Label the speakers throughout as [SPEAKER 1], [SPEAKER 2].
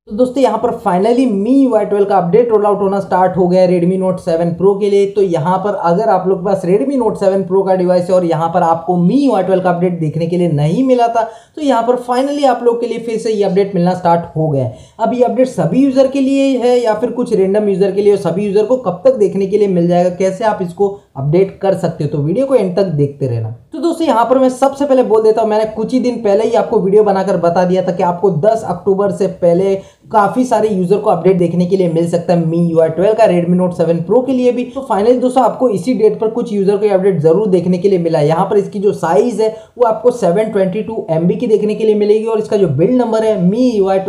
[SPEAKER 1] तो दोस्तों यहाँ पर फाइनली MIUI 12 का अपडेट रोल आउट होना स्टार्ट हो गया है Redmi Note 7 Pro के लिए। तो यहाँ पर अगर आप लोग के पास Redmi Note 7 Pro का डिवाइस है और यहाँ पर आपको MIUI 12 का अपडेट देखने के लिए नहीं मिला था, तो यहाँ पर फाइनली आप लोग के लिए फिर से ये अपडेट मिलना स्टार्ट हो गया है। अब ये अपडेट सभी यूजर के लिए है या फिर कुछ रेंडम यूजर के लिए, और सभी यूजर को कब तक देखने के लिए मिल जाएगा, कैसे आप इसको अपडेट कर सकते हो, तो वीडियो को एंड तक देखते रहना। तो दोस्तों यहाँ पर मैं सबसे पहले बोल देता हूँ, मैंने कुछ ही दिन पहले ही आपको वीडियो बनाकर बता दिया था कि आपको 10 अक्टूबर से पहले काफी सारे यूजर को अपडेट देखने के लिए मिल सकता है MIUI 12 का Redmi Note 7 Pro के लिए भी। तो फाइनली दोस्तों आपको इसी डेट पर कुछ यूजर को अपडेट जरूर देखने के लिए मिला है। यहाँ पर इसकी जो साइज है वो आपको 722 MB की देखने के लिए मिलेगी, और इसका जो बिल्ड नंबर है MIUI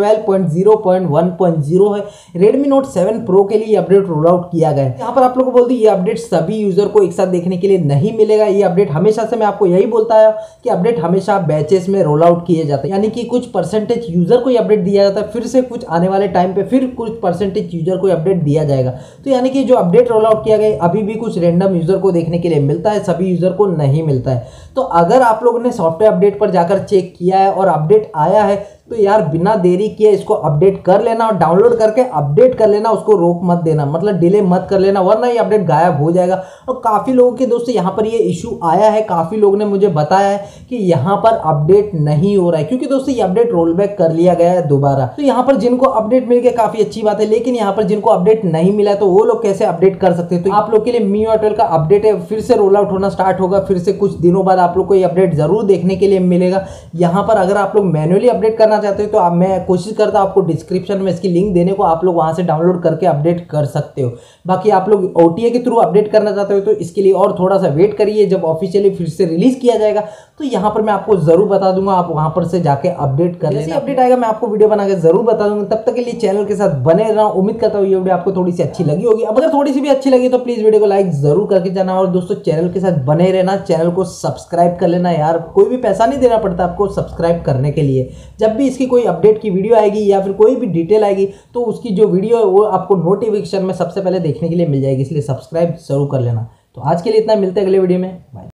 [SPEAKER 1] 12.0.1.0 है। Redmi Note 7 Pro के लिए अपडेट रोल आउट किया गया है। यहाँ पर आप लोगों को बोल दी ये अपडेट सभी यूजर को एक साथ देखने के लिए नहीं मिलेगा। ये अपडेट हमेशा से मैं आपको यही बोलता है कि अपडेट हमेशा बैचेस में रोल आउट किए जाते हैं, यानी कि कुछ परसेंटेज यूजर को अपडेट दिया जाता है, फिर से कुछ आने वाले टाइम पे फिर कुछ परसेंटेज यूजर को अपडेट दिया जाएगा। तो यानी कि जो अपडेट रोल आउट किया गया अभी भी कुछ रैंडम यूजर को देखने के लिए मिलता है, सभी यूजर को नहीं मिलता है। तो अगर आप लोगों ने सॉफ्टवेयर अपडेट पर जाकर चेक किया है और अपडेट आया है, तो यार बिना देरी किए इसको अपडेट कर लेना और डाउनलोड करके अपडेट कर लेना, उसको रोक मत देना, मतलब डिले मत कर लेना, वरना ये अपडेट गायब हो जाएगा। और काफ़ी लोगों के दोस्तों यहाँ पर ये इशू आया है, काफ़ी लोगों ने मुझे बताया है कि यहाँ पर अपडेट नहीं हो रहा है, क्योंकि दोस्तों ये अपडेट रोल बैक कर लिया गया है दोबारा। तो यहाँ पर जिनको अपडेट मिल गया काफ़ी अच्छी बात है, लेकिन यहाँ पर जिनको अपडेट नहीं मिला तो वो लोग कैसे अपडेट कर सकते हैं। तो आप लोग के लिए MIUI 12 का अपडेट है, फिर से रोल आउट होना स्टार्ट होगा, फिर से कुछ दिनों बाद आप लोग को ये अपडेट जरूर देखने के लिए मिलेगा। यहाँ पर अगर आप लोग मैन्युअली अपडेट करना चाहते हो तो आप मैं कोशिश करता हूं आपको डिस्क्रिप्शन में इसकी लिंक देने को, आप लोग वहां से डाउनलोड करके अपडेट कर सकते हो। बाकी आप लोग OTA के थ्रू अपडेट करना चाहते हो तो इसके लिए और थोड़ा सा वेट करिए, जब ऑफिशियली फिर से रिलीज किया जाएगा तो यहाँ पर मैं आपको जरूर बता दूंगा, आप वहां पर से जाके अपडेट कर लेना। अपडेट आएगा मैं आपको वीडियो बना के जरूर बता दूंगा। तब तक के लिए चैनल के साथ बने रहना। उम्मीद करता हूँ ये वीडियो आपको थोड़ी सी अच्छी लगी होगी। अब अगर थोड़ी सी भी अच्छी लगी तो प्लीज वीडियो को लाइक जरूर करके जाना, और दोस्तों चैनल के साथ बने रहना, चैनल को सब्सक्राइब कर लेना। यार कोई भी पैसा नहीं देना पड़ता आपको सब्सक्राइब करने के लिए। जब भी इसकी कोई अपडेट की वीडियो आएगी या फिर कोई भी डिटेल आएगी तो उसकी जो वीडियो है वो आपको नोटिफिकेशन में सबसे पहले देखने के लिए मिल जाएगी, इसलिए सब्सक्राइब जरूर कर लेना। तो आज के लिए इतना, मिलते हैं अगले वीडियो में, बाय।